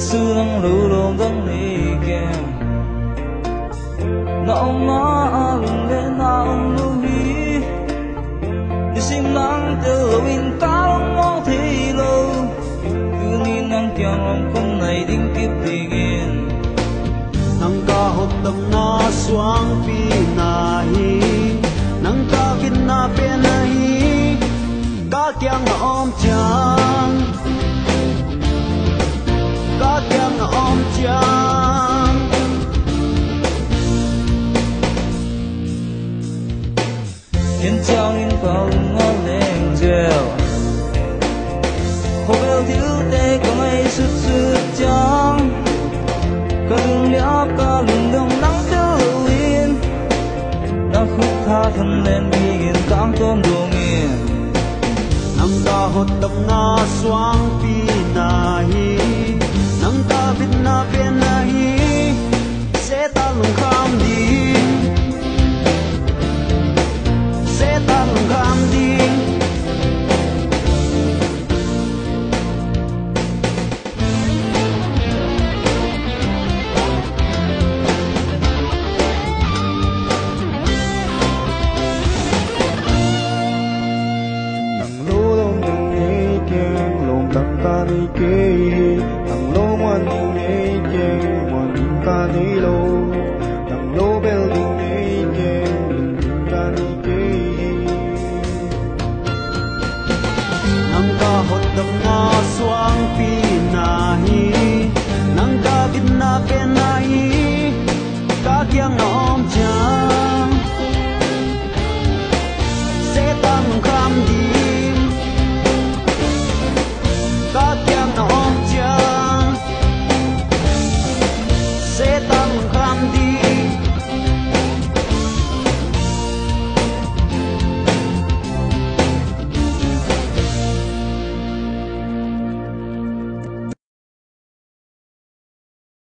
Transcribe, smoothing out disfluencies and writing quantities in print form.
sư đang lưu lộn đang đi kèm nó ông nó lùng lên nó ông lưu hi đi xin nắng từ bên ta ông mong thì lâu cứ nhìn nắng kiang lòng không này đinh kiếp tình yên nang ka hot tam na suang pi na hi nang ka kin na pe na hi ka kyang na om chang ka kyang na om chang yên trao yên vào ngon lên treo hồ bèo thiếu tê có ngày sứt sứt trắng cả đường liễu cả lưng đông nắng tư yên đang khúc tha thân lên vì yên cám tôm đồ nghiền nang ka hot tam na suang pi na hi nang ka vit na pe na hi Setan lungkham ding Setan lungkham ding Ang lo man ni keng man ta ni lo